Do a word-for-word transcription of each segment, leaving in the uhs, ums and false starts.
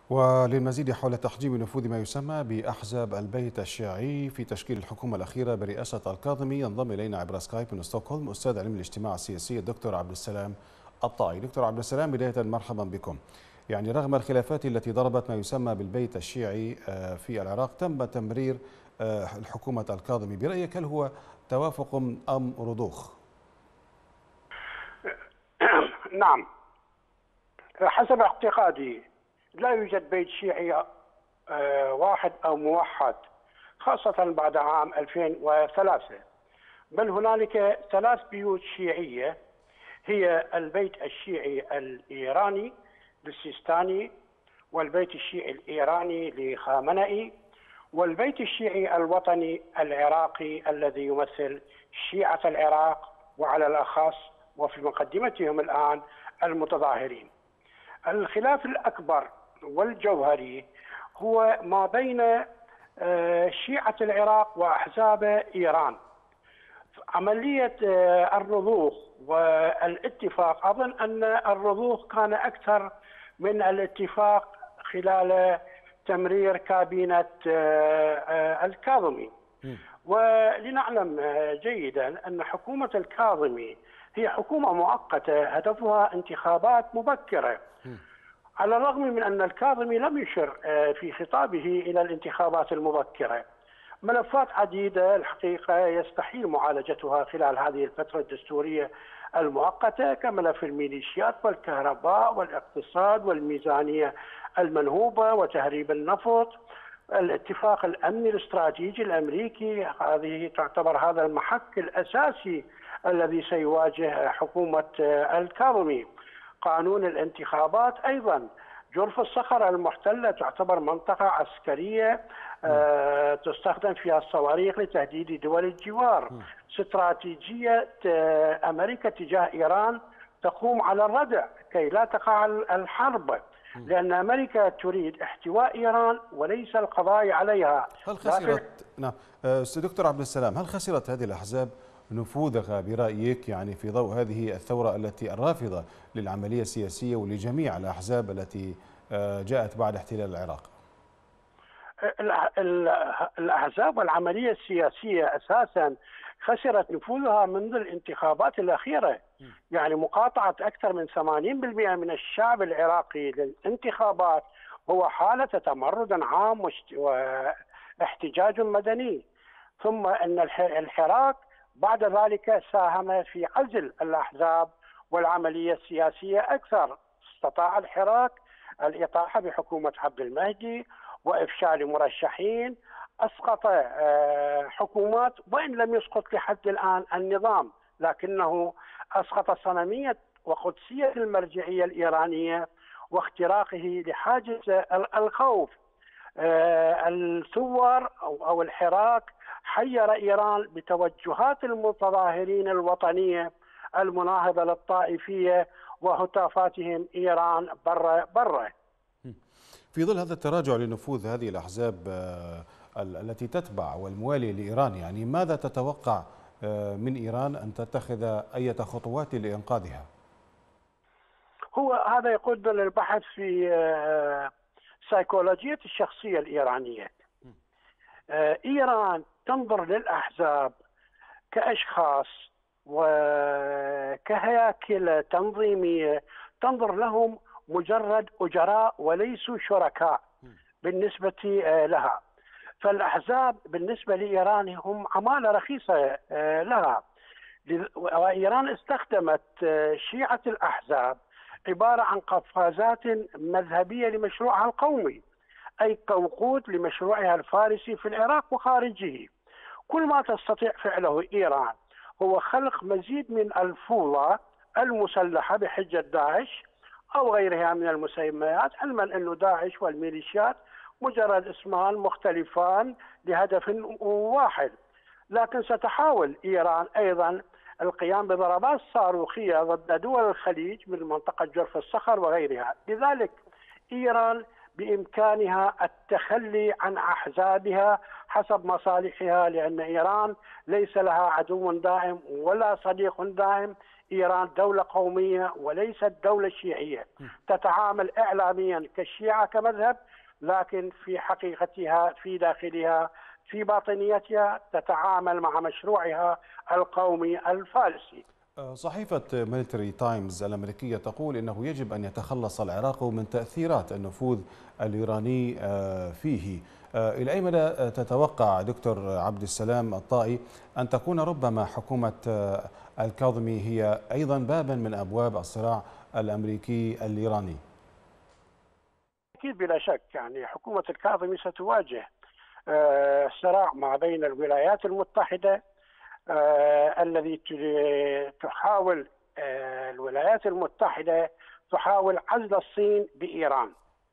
وللمزيد حول تحجيم نفوذ ما يسمى بأحزاب البيت الشيعي في تشكيل الحكومة الأخيرة برئاسة الكاظمي، ينضم إلينا عبر سكايب من ستوكهولم أستاذ علم الاجتماع السياسي الدكتور عبد السلام الطائي. دكتور عبد السلام، بداية مرحبا بكم. يعني رغم الخلافات التي ضربت ما يسمى بالبيت الشيعي في العراق، تم تمرير الحكومة الكاظمي. برأيك هل هو توافق أم رضوخ؟ نعم، حسب اعتقادي لا يوجد بيت شيعي واحد أو موحد، خاصة بعد عام ألفين وثلاثة، بل هنالك ثلاث بيوت شيعية، هي البيت الشيعي الإيراني للسيستاني، والبيت الشيعي الإيراني لخامنئي، والبيت الشيعي الوطني العراقي الذي يمثل شيعة العراق، وعلى الأخص وفي مقدمتهم الآن المتظاهرين. الخلاف الأكبر والجوهري هو ما بين شيعة العراق وأحزاب إيران. عملية الرضوخ والاتفاق، أظن أن الرضوخ كان أكثر من الاتفاق خلال تمرير كابينة الكاظمي. ولنعلم جيدا أن حكومة الكاظمي هي حكومة مؤقتة هدفها انتخابات مبكرة، على الرغم من أن الكاظمي لم يشر في خطابه إلى الانتخابات المبكرة. ملفات عديدة الحقيقة يستحيل معالجتها خلال هذه الفترة الدستورية المؤقتة، كملف الميليشيات والكهرباء والاقتصاد والميزانية المنهوبة وتهريب النفط، الاتفاق الأمني الاستراتيجي الأمريكي. هذه تعتبر هذا المحك الأساسي الذي سيواجه حكومة الكاظمي. قانون الانتخابات أيضا، جرف الصخر المحتلة تعتبر منطقة عسكرية آه تستخدم فيها الصواريخ لتهديد دول الجوار. استراتيجية آه أمريكا تجاه إيران تقوم على الردع كي لا تقع الحرب، لأن أمريكا تريد احتواء إيران وليس القضاء عليها. هل خسرت نعم أستاذ دكتور عبد السلام، هل خسرت هذه الأحزاب نفوذها برأيك، يعني في ضوء هذه الثورة التي الرافضة للعملية السياسية ولجميع الأحزاب التي جاءت بعد احتلال العراق؟ الأحزاب والعملية السياسية أساسا خسرت نفوذها منذ الانتخابات الأخيرة. يعني مقاطعة أكثر من ثمانين بالمئة من الشعب العراقي للانتخابات هو حالة تمرد عام واحتجاج مدني. ثم أن الحراك بعد ذلك ساهم في عزل الأحزاب والعملية السياسية أكثر. استطاع الحراك الإطاحة بحكومة عبد المهدي وإفشال مرشحين، أسقط حكومات، وإن لم يسقط لحد الآن النظام، لكنه أسقط صنمية وقدسية المرجعية الإيرانية واختراقه لحاجز الخوف. الثور أو الحراك حير إيران بتوجهات المتظاهرين الوطنية المناهضة للطائفية وهتافاتهم إيران برا برا. في ظل هذا التراجع لنفوذ هذه الأحزاب التي تتبع والموالية لإيران، يعني ماذا تتوقع من إيران أن تتخذ أي خطوات لإنقاذها؟ هو هذا يقودنا للبحث في سيكولوجية الشخصية الإيرانية. إيران تنظر للأحزاب كأشخاص وكهياكل تنظيمية، تنظر لهم مجرد أجراء وليسوا شركاء بالنسبة لها. فالأحزاب بالنسبة لإيران هم عمالة رخيصة لها، وإيران استخدمت شيعة الأحزاب عبارة عن قفازات مذهبية لمشروعها القومي، أي كوقود لمشروعها الفارسي في العراق وخارجه. كل ما تستطيع فعله إيران هو خلق مزيد من الفوضى المسلحة بحجة داعش أو غيرها من المسميات، علما أن داعش والميليشيات مجرد اسمان مختلفان لهدف واحد. لكن ستحاول إيران أيضا القيام بضربات صاروخية ضد دول الخليج من منطقة جرف الصخر وغيرها. لذلك إيران بإمكانها التخلي عن أحزابها حسب مصالحها، لأن إيران ليس لها عدو دائم ولا صديق دائم. إيران دولة قومية وليست دولة شيعية، تتعامل إعلاميا كالشيعة كمذهب، لكن في حقيقتها في داخلها في باطنيتها تتعامل مع مشروعها القومي الفارسي. صحيفة ميليتري تايمز الأمريكية تقول إنه يجب أن يتخلص العراق من تأثيرات النفوذ الإيراني فيه. إلى أي مدى تتوقع دكتور عبد السلام الطائي أن تكون ربما حكومة الكاظمي هي أيضا بابا من أبواب الصراع الأمريكي الإيراني؟ أكيد بلا شك، يعني حكومة الكاظمي ستواجه صراع ما بين الولايات المتحدة آه الذي تحاول آه الولايات المتحدة تحاول عزل الصين بإيران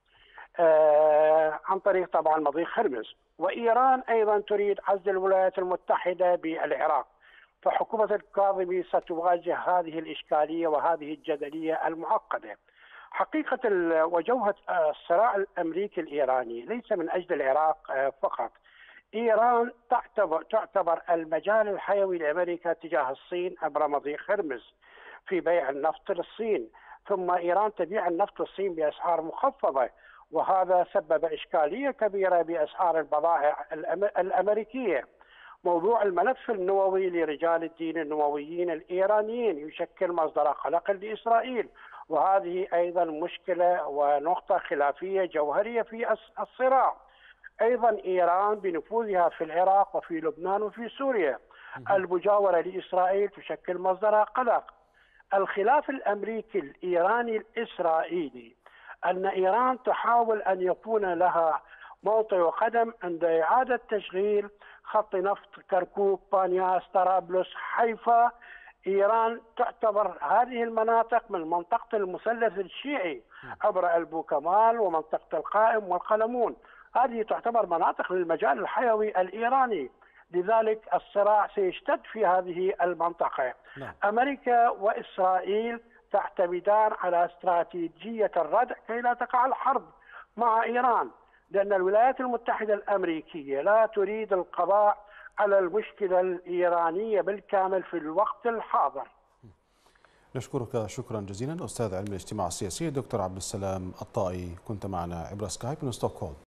آه عن طريق طبعا مضيق هرمز، وإيران أيضا تريد عزل الولايات المتحدة بالعراق. فحكومة الكاظمي ستواجه هذه الإشكالية وهذه الجدلية المعقدة. حقيقة وجوهة الصراع الأمريكي الإيراني ليس من أجل العراق فقط. إيران تعتبر تعتبر المجال الحيوي لأمريكا تجاه الصين عبر مضيق هرمز في بيع النفط للصين، ثم إيران تبيع النفط للصين بأسعار مخفضة، وهذا سبب إشكالية كبيرة بأسعار البضائع الأمريكية. موضوع الملف النووي لرجال الدين النوويين الإيرانيين يشكل مصدر قلق لإسرائيل، وهذه أيضا مشكلة ونقطة خلافية جوهرية في الصراع. أيضا إيران بنفوذها في العراق وفي لبنان وفي سوريا المجاورة لإسرائيل تشكل مصدر قلق. الخلاف الأمريكي الإيراني الإسرائيلي أن إيران تحاول أن يكون لها موطئ وقدم عند إعادة تشغيل خط نفط كركوك، بانياس، طرابلس، حيفا. إيران تعتبر هذه المناطق من منطقة المثلث الشيعي عبر البوكمال ومنطقة القائم والقلمون، هذه تعتبر مناطق للمجال الحيوي الإيراني، لذلك الصراع سيشتد في هذه المنطقة. نعم. أمريكا وإسرائيل تعتمدان على استراتيجية الردع كي لا تقع الحرب مع إيران، لأن الولايات المتحدة الأمريكية لا تريد القضاء على المشكلة الإيرانية بالكامل في الوقت الحاضر. نشكرك شكرا جزيلا أستاذ علم الاجتماع السياسي دكتور عبد السلام الطائي، كنت معنا عبر سكايب من ستوكهولم.